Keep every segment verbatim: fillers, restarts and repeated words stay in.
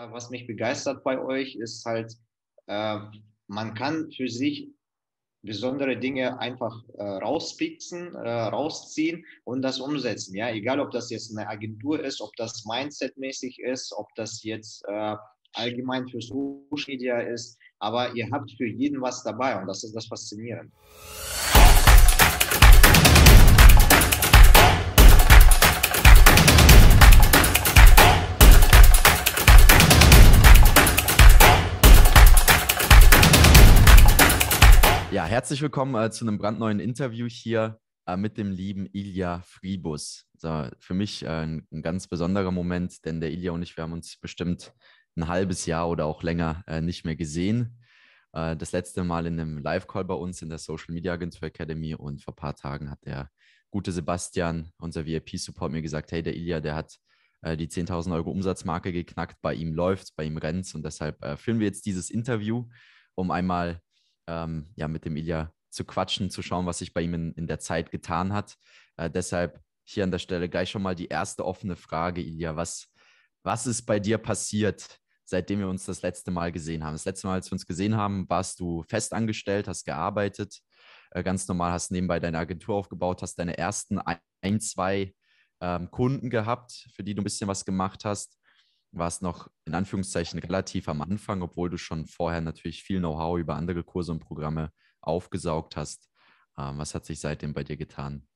was mich begeistert bei euch, ist halt, äh, man kann für sich besondere Dinge einfach äh, rauspixen, äh, rausziehen und das umsetzen. Ja, egal, ob das jetzt eine Agentur ist, ob das Mindset-mäßig ist, ob das jetzt äh, allgemein für Social Media ist. Aber ihr habt für jeden was dabei und das ist das Faszinierende. Ja, herzlich willkommen äh, zu einem brandneuen Interview hier äh, mit dem lieben Ilja Fribus. So, für mich äh, ein, ein ganz besonderer Moment, denn der Ilja und ich, wir haben uns bestimmt ein halbes Jahr oder auch länger äh, nicht mehr gesehen. Äh, das letzte Mal in einem Live-Call bei uns in der Social Media Agentur Academy, und vor ein paar Tagen hat der gute Sebastian, unser V I P-Support, mir gesagt, hey, der Ilja, der hat äh, die zehntausend Euro Umsatzmarke geknackt, bei ihm läuft's, bei ihm rennt's, und deshalb äh, führen wir jetzt dieses Interview, um einmal ähm, ja, mit dem Ilja zu quatschen, zu schauen, was sich bei ihm in, in der Zeit getan hat. Äh, deshalb hier an der Stelle gleich schon mal die erste offene Frage, Ilja. Was, was ist bei dir passiert, seitdem wir uns das letzte Mal gesehen haben? Das letzte Mal, als wir uns gesehen haben, warst du festangestellt, hast gearbeitet, äh, ganz normal, hast nebenbei deine Agentur aufgebaut, hast deine ersten ein, zwei ähm, Kunden gehabt, für die du ein bisschen was gemacht hast. Warst noch in Anführungszeichen relativ am Anfang, obwohl du schon vorher natürlich viel Know-how über andere Kurse und Programme aufgesaugt hast. Ähm, was hat sich seitdem bei dir getan?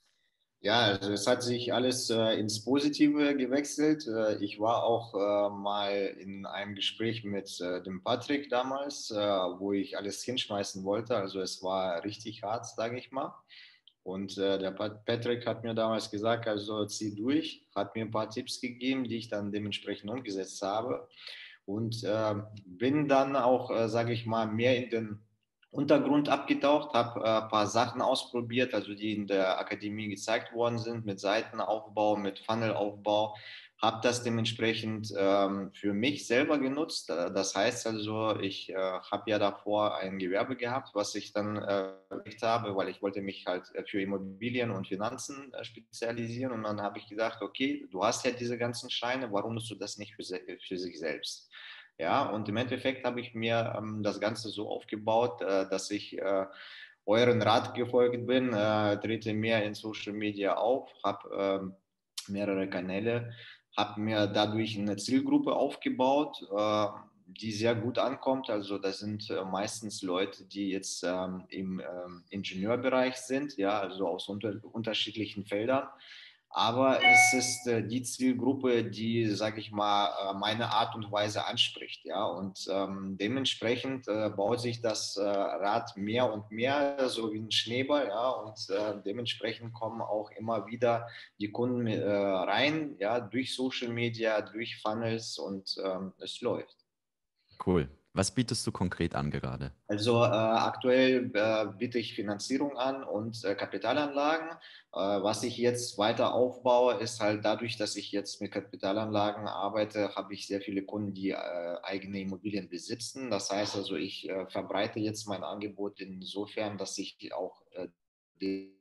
Ja, also es hat sich alles äh, ins Positive gewechselt. Äh, ich war auch äh, mal in einem Gespräch mit äh, dem Patrick damals, äh, wo ich alles hinschmeißen wollte. Also es war richtig hart, sage ich mal. Und äh, der Pat Patrick hat mir damals gesagt, also zieh durch, hat mir ein paar Tipps gegeben, die ich dann dementsprechend umgesetzt habe. Und äh, bin dann auch, äh, sage ich mal, mehr in den Untergrund abgetaucht, habe äh, ein paar Sachen ausprobiert, also die in der Akademie gezeigt worden sind, mit Seitenaufbau, mit Funnelaufbau, habe das dementsprechend ähm, für mich selber genutzt. Äh, Das heißt also, ich äh, habe ja davor ein Gewerbe gehabt, was ich dann äh, habe, weil ich wollte mich halt äh, für Immobilien und Finanzen äh, spezialisieren, und dann habe ich gedacht, okay, du hast ja diese ganzen Scheine, warum nutzt du das nicht für, für sich selbst? Ja, und im Endeffekt habe ich mir ähm, das Ganze so aufgebaut, äh, dass ich äh, euren Rat gefolgt bin, äh, trete mehr in Social Media auf, habe äh, mehrere Kanäle, habe mir dadurch eine Zielgruppe aufgebaut, äh, die sehr gut ankommt. Also das sind äh, meistens Leute, die jetzt ähm, im ähm, Ingenieurbereich sind, ja, also aus unter unterschiedlichen Feldern. Aber es ist äh, die Zielgruppe, die, sage ich mal, äh, meine Art und Weise anspricht. Ja? Und ähm, dementsprechend äh, baut sich das äh, Rad mehr und mehr, so wie ein Schneeball. Ja? Und äh, dementsprechend kommen auch immer wieder die Kunden äh, rein, ja? Durch Social Media, durch Funnels, und ähm, es läuft. Cool. Was bietest du konkret an gerade? Also äh, aktuell äh, biete ich Finanzierung an und äh, Kapitalanlagen. Äh, was ich jetzt weiter aufbaue, ist halt dadurch, dass ich jetzt mit Kapitalanlagen arbeite, habe ich sehr viele Kunden, die äh, eigene Immobilien besitzen. Das heißt also, ich äh, verbreite jetzt mein Angebot insofern, dass ich auch äh, die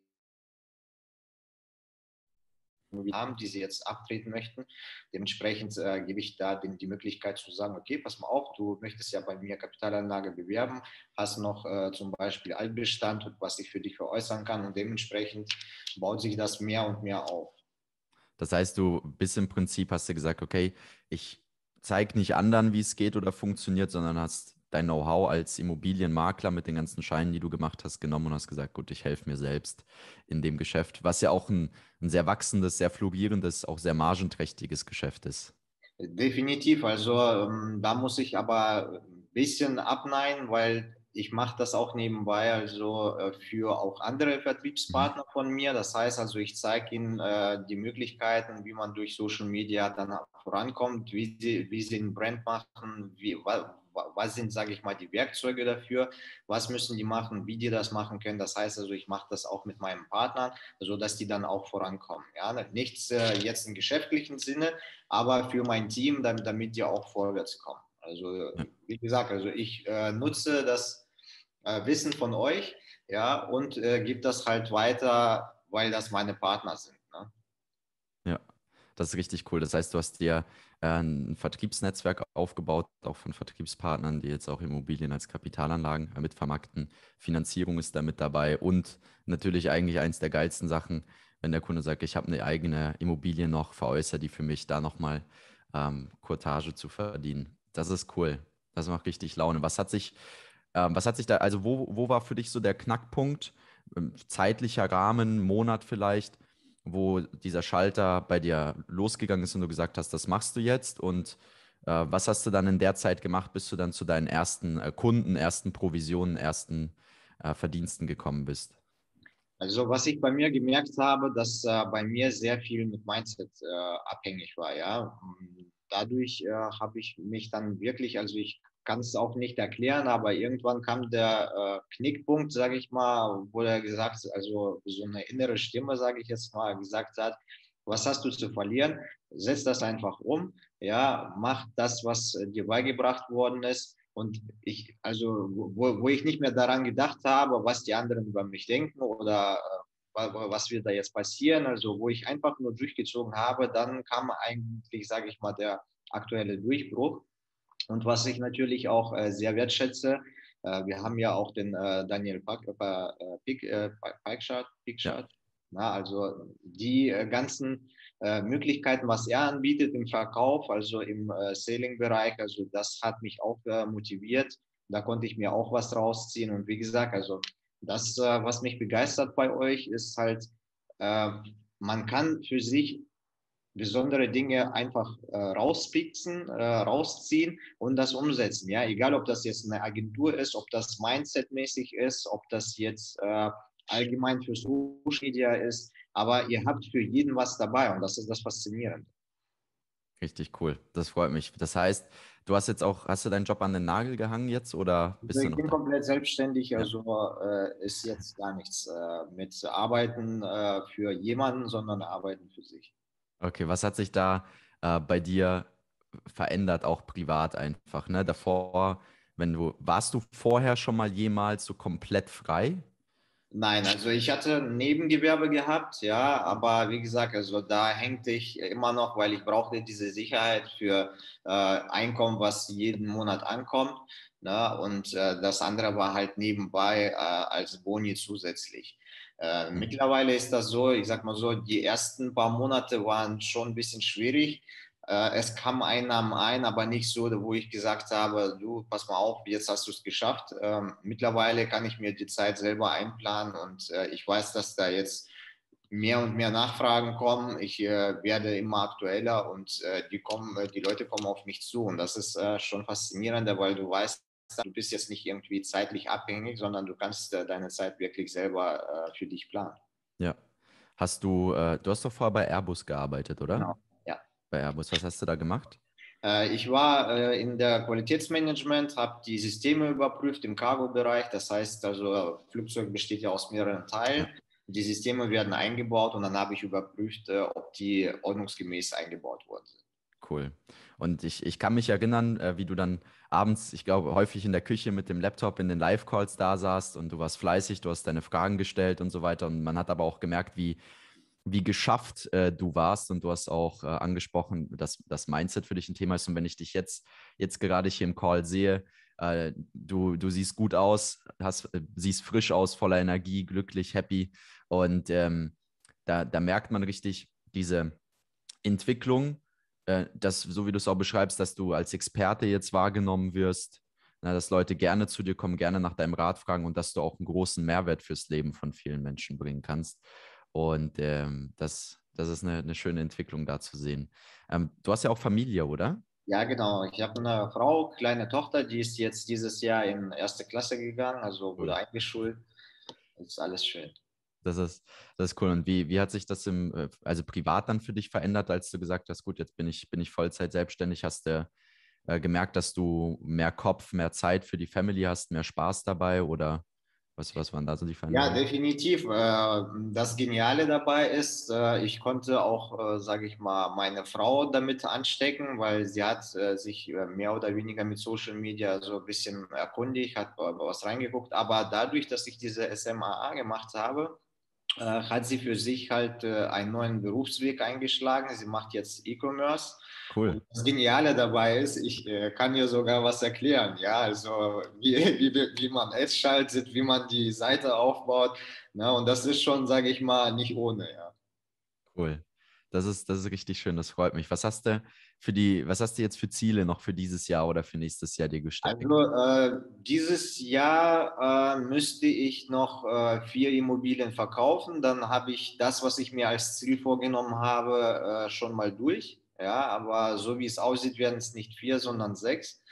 haben, die sie jetzt abtreten möchten. Dementsprechend äh, gebe ich da den, die Möglichkeit zu sagen, okay, pass mal auf, du möchtest ja bei mir Kapitalanlage bewerben, hast noch äh, zum Beispiel Altbestand, was ich für dich veräußern kann, und dementsprechend baut sich das mehr und mehr auf. Das heißt, du bist im Prinzip, hast du gesagt, okay, ich zeige nicht anderen, wie es geht oder funktioniert, sondern hast dein Know-how als Immobilienmakler mit den ganzen Scheinen, die du gemacht hast, genommen und hast gesagt, gut, ich helfe mir selbst in dem Geschäft, was ja auch ein, ein sehr wachsendes, sehr florierendes, auch sehr margenträchtiges Geschäft ist. Definitiv, also ähm, da muss ich aber ein bisschen abneiden, weil ich mache das auch nebenbei, also äh, für auch andere Mhm. Vertriebspartner von mir. Das heißt also, ich zeige ihnen äh, die Möglichkeiten, wie man durch Social Media dann vorankommt, wie sie, wie sie einen Brand machen, wie, wa, wa- was sind, sage ich mal, die Werkzeuge dafür, was müssen die machen, wie die das machen können. Das heißt also, ich mache das auch mit meinen Partnern, sodass die dann auch vorankommen. Ja? Nichts äh, jetzt im geschäftlichen Sinne, aber für mein Team, damit, damit die auch vorwärts kommen. Also Ja. wie gesagt, also ich äh, nutze das äh, Wissen von euch, ja, und äh, gebe das halt weiter, weil das meine Partner sind. Ne? Ja, das ist richtig cool. Das heißt, du hast dir äh, ein Vertriebsnetzwerk aufgebaut, auch von Vertriebspartnern, die jetzt auch Immobilien als Kapitalanlagen äh, mitvermarkten. Finanzierung ist da mit dabei und natürlich eigentlich eins der geilsten Sachen, wenn der Kunde sagt, ich habe eine eigene Immobilie noch, veräußere die für mich, da nochmal ähm, Courtage zu verdienen. Das ist cool. Das macht richtig Laune. Was hat sich, ähm, was hat sich da, also wo, wo war für dich so der Knackpunkt, ähm, zeitlicher Rahmen, Monat vielleicht, wo dieser Schalter bei dir losgegangen ist und du gesagt hast, das machst du jetzt? Und äh, was hast du dann in der Zeit gemacht, bis du dann zu deinen ersten äh, Kunden, ersten Provisionen, ersten äh, Verdiensten gekommen bist? Also was ich bei mir gemerkt habe, dass äh, bei mir sehr viel mit Mindset äh, abhängig war, ja. Dadurch äh, habe ich mich dann wirklich, also ich kann es auch nicht erklären, aber irgendwann kam der äh, Knickpunkt, sage ich mal, wo er gesagt, also so eine innere Stimme, sage ich jetzt mal, gesagt hat, was hast du zu verlieren? Setz das einfach um, ja, mach das, was äh, dir beigebracht worden ist. Und ich, also, wo, wo ich nicht mehr daran gedacht habe, was die anderen über mich denken oder äh, was wird da jetzt passieren, also wo ich einfach nur durchgezogen habe, dann kam eigentlich, sage ich mal, der aktuelle Durchbruch. Und was ich natürlich auch äh, sehr wertschätze, äh, wir haben ja auch den äh, Daniel Pak, äh, Pik, äh, Pikschat, Ja, Pikschat, na, also die äh, ganzen äh, Möglichkeiten, was er anbietet im Verkauf, also im äh, Selling-Bereich, also das hat mich auch äh, motiviert. Da konnte ich mir auch was rausziehen. Und wie gesagt, also das, äh, was mich begeistert bei euch, ist halt, äh, man kann für sich besondere Dinge einfach äh, rauspicken, äh, rausziehen und das umsetzen. Ja, egal, ob das jetzt eine Agentur ist, ob das Mindset-mäßig ist, ob das jetzt äh, allgemein für Social Media ist, aber ihr habt für jeden was dabei und das ist das Faszinierende. richtig cool. Das freut mich. Das heißt, du hast jetzt auch, hast du deinen Job an den Nagel gehangen jetzt oder Also bist du ich noch bin da? komplett selbstständig, Ja. also äh, ist jetzt gar nichts äh, mit Arbeiten äh, für jemanden, sondern Arbeiten für sich. Okay, was hat sich da äh, bei dir verändert, auch privat einfach, ne? Davor, wenn du, warst du vorher schon mal jemals so komplett frei? Nein, also ich hatte ein Nebengewerbe gehabt, ja, aber wie gesagt, also da hängte ich immer noch, weil ich brauchte diese Sicherheit für äh, Einkommen, was jeden Monat ankommt, ne? Und äh, das andere war halt nebenbei äh, als Boni zusätzlich. Äh, Mhm. mittlerweile ist das so, ich sag mal so, die ersten paar Monate waren schon ein bisschen schwierig. Äh, es kam Einnahmen ein, aber nicht so, wo ich gesagt habe, du, pass mal auf, jetzt hast du es geschafft. Ähm, mittlerweile kann ich mir die Zeit selber einplanen und äh, ich weiß, dass da jetzt mehr und mehr Nachfragen kommen. Ich äh, werde immer aktueller und äh, die kommen, äh, die Leute kommen auf mich zu und das ist äh, schon faszinierender, weil du weißt, du bist jetzt nicht irgendwie zeitlich abhängig, sondern du kannst äh, deine Zeit wirklich selber äh, für dich planen. Ja. Hast du, äh, du hast doch vorher bei Airbus gearbeitet, oder? Genau. Ja. Bei Airbus, was hast du da gemacht? Äh, Ich war äh, in der Qualitätsmanagement, habe die Systeme überprüft im Cargo-Bereich. Das heißt, also Flugzeug besteht ja aus mehreren Teilen. Ja, Die Systeme werden eingebaut und dann habe ich überprüft, äh, ob die ordnungsgemäß eingebaut worden sind. cool. Und ich, ich kann mich erinnern, äh, wie du dann abends, ich glaube, häufig in der Küche mit dem Laptop in den Live-Calls da saßt und du warst fleißig, du hast deine Fragen gestellt und so weiter. Und man hat aber auch gemerkt, wie, wie geschafft äh, du warst und du hast auch äh, angesprochen, dass das Mindset für dich ein Thema ist. Und wenn ich dich jetzt, jetzt gerade hier im Call sehe, äh, du, du siehst gut aus, hast, äh, siehst frisch aus, voller Energie, glücklich, happy. Und ähm, da, da merkt man richtig diese Entwicklung, äh, dass, so wie du es auch beschreibst, dass du als Experte jetzt wahrgenommen wirst, na, dass Leute gerne zu dir kommen, gerne nach deinem Rat fragen und dass du auch einen großen Mehrwert fürs Leben von vielen Menschen bringen kannst. Und ähm, das, das ist eine, eine schöne Entwicklung da zu sehen. Ähm, du hast ja auch Familie, oder? Ja, genau. Ich habe eine Frau, kleine Tochter, die ist jetzt dieses Jahr in erste Klasse gegangen, also Cool. wurde eingeschult. Das ist alles schön. Das ist, das ist cool. Und wie, wie hat sich das im, äh, also privat dann für dich verändert, als du gesagt hast, gut, jetzt bin ich, bin ich Vollzeit selbstständig, hast du äh, gemerkt, dass du mehr Kopf, mehr Zeit für die Family hast, mehr Spaß dabei oder was, was waren da so die Ja, Veränderungen? definitiv. Äh, Das Geniale dabei ist, äh, ich konnte auch, sage ich mal, meine Frau damit anstecken, weil sie hat äh, sich äh, mehr oder weniger mit Social Media so ein bisschen erkundigt, hat äh, was reingeguckt. Aber dadurch, dass ich diese S M A A gemacht habe, äh, hat sie für sich halt äh, einen neuen Berufsweg eingeschlagen. Sie macht jetzt E-Commerce Cool. Und das Geniale dabei ist, ich äh, kann dir sogar was erklären, ja, also wie, wie, wie man Ads schaltet, wie man die Seite aufbaut, ne? Und das ist schon, sage ich mal, nicht ohne, ja. Cool. Das ist, das ist richtig schön, das freut mich. Was hast du für die, was hast du jetzt für Ziele noch für dieses Jahr oder für nächstes Jahr dir gesteckt? Also äh, dieses Jahr äh, müsste ich noch äh, vier Immobilien verkaufen. Dann habe ich das, was ich mir als Ziel vorgenommen habe, äh, schon mal durch. Ja, aber so wie es aussieht, werden es nicht vier, sondern sechs.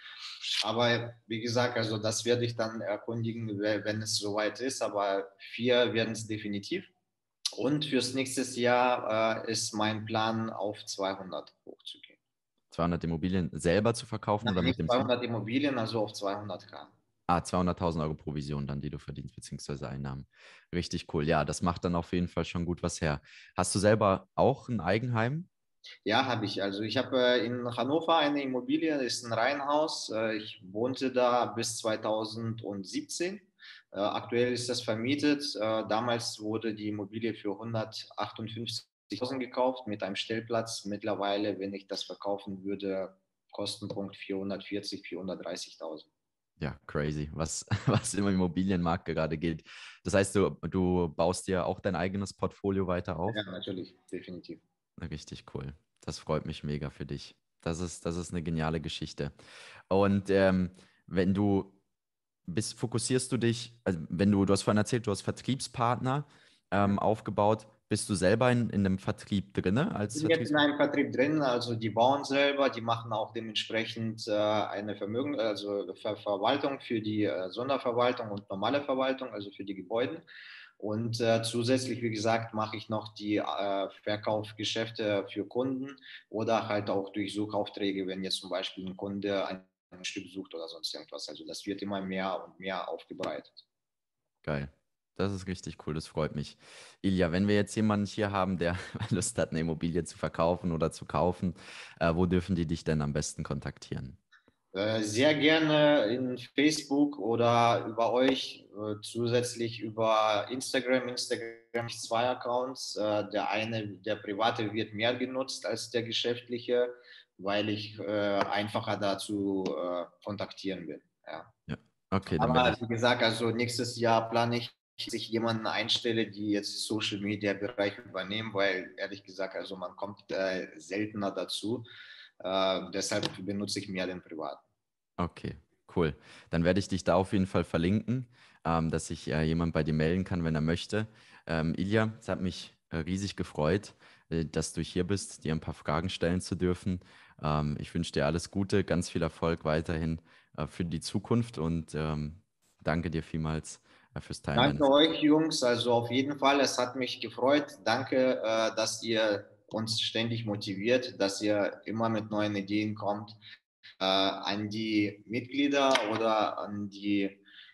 Aber wie gesagt, also das werde ich dann erkundigen, wenn es soweit ist. Aber vier werden es definitiv. Und fürs nächste Jahr äh, ist mein Plan, auf zweihundert hochzugehen. zweihundert Immobilien selber zu verkaufen oder Nein, mit nicht dem Team? zweihundert Immobilien, also auf zweihunderttausend. Ah, zweihunderttausend Euro Provision dann, die du verdienst, beziehungsweise Einnahmen. Richtig cool. Ja, das macht dann auf jeden Fall schon gut was her. Hast du selber auch ein Eigenheim? Ja, habe ich. Also ich habe äh, in Hannover eine Immobilie, das ist ein Reihenhaus. Äh, ich wohnte da bis zweitausendsiebzehn. Äh, aktuell ist das vermietet. Äh, damals wurde die Immobilie für hundertachtundfünfzigtausend gekauft mit einem Stellplatz. Mittlerweile, wenn ich das verkaufen würde, Kostenpunkt vierhundertvierzig, vierhundertdreißigtausend. Ja, crazy, was, was im Immobilienmarkt gerade geht. Das heißt, du, du baust dir auch dein eigenes Portfolio weiter auf? Ja, natürlich, definitiv. Richtig cool. Das freut mich mega für dich. Das ist, das ist eine geniale Geschichte. Und ähm, wenn du bist, fokussierst du dich, also wenn du, du hast vorhin erzählt, du hast Vertriebspartner ähm, aufgebaut, bist du selber in, in einem Vertrieb drin als Ich bin jetzt in Vertriebspartner? einem Vertrieb drin, also die bauen selber, die machen auch dementsprechend äh, eine Vermögen, also Ver Verwaltung für die äh, Sonderverwaltung und normale Verwaltung, also für die Gebäude. Und äh, zusätzlich, wie gesagt, mache ich noch die äh, Verkaufsgeschäfte für Kunden oder halt auch durch Suchaufträge, wenn jetzt zum Beispiel ein Kunde ein Stück sucht oder sonst irgendwas. Also das wird immer mehr und mehr aufgebreitet. Geil. Das ist richtig cool, das freut mich. Ilja, wenn wir jetzt jemanden hier haben, der Lust hat, eine Immobilie zu verkaufen oder zu kaufen, äh, wo dürfen die dich denn am besten kontaktieren? Äh, Sehr gerne in Facebook oder über euch, äh, zusätzlich über Instagram. Instagram habe ich zwei Accounts. Äh, Der eine, der private, wird mehr genutzt als der geschäftliche, weil ich äh, einfacher dazu äh, kontaktieren bin. Ja. Ja, okay, dann werde Aber ich. wie gesagt, also nächstes Jahr plane ich, dass ich jemanden einstelle, die jetzt Social Media Bereich übernehmen, weil ehrlich gesagt, also man kommt äh, seltener dazu. Äh, deshalb benutze ich mehr den privaten. Okay, cool. Dann werde ich dich da auf jeden Fall verlinken, ähm, dass sich äh, jemand bei dir melden kann, wenn er möchte. Ähm, Ilja, es hat mich äh, riesig gefreut, äh, dass du hier bist, dir ein paar Fragen stellen zu dürfen. Ähm, ich wünsche dir alles Gute, ganz viel Erfolg weiterhin äh, für die Zukunft und ähm, danke dir vielmals äh, fürs Teilen Danke deines. euch, Jungs. Also auf jeden Fall, es hat mich gefreut. Danke, äh, dass ihr uns ständig motiviert, dass ihr immer mit neuen Ideen kommt. Äh, an die Mitglieder oder an die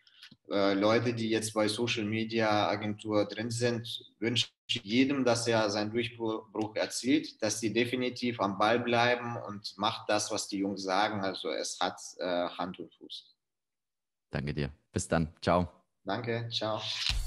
äh, Leute, die jetzt bei Social Media Agentur drin sind, wünsche ich jedem, dass er seinen Durchbruch erzielt, dass sie definitiv am Ball bleiben und macht das, was die Jungs sagen. Also es hat äh, Hand und Fuß. Danke dir. Bis dann. Ciao. Danke, ciao.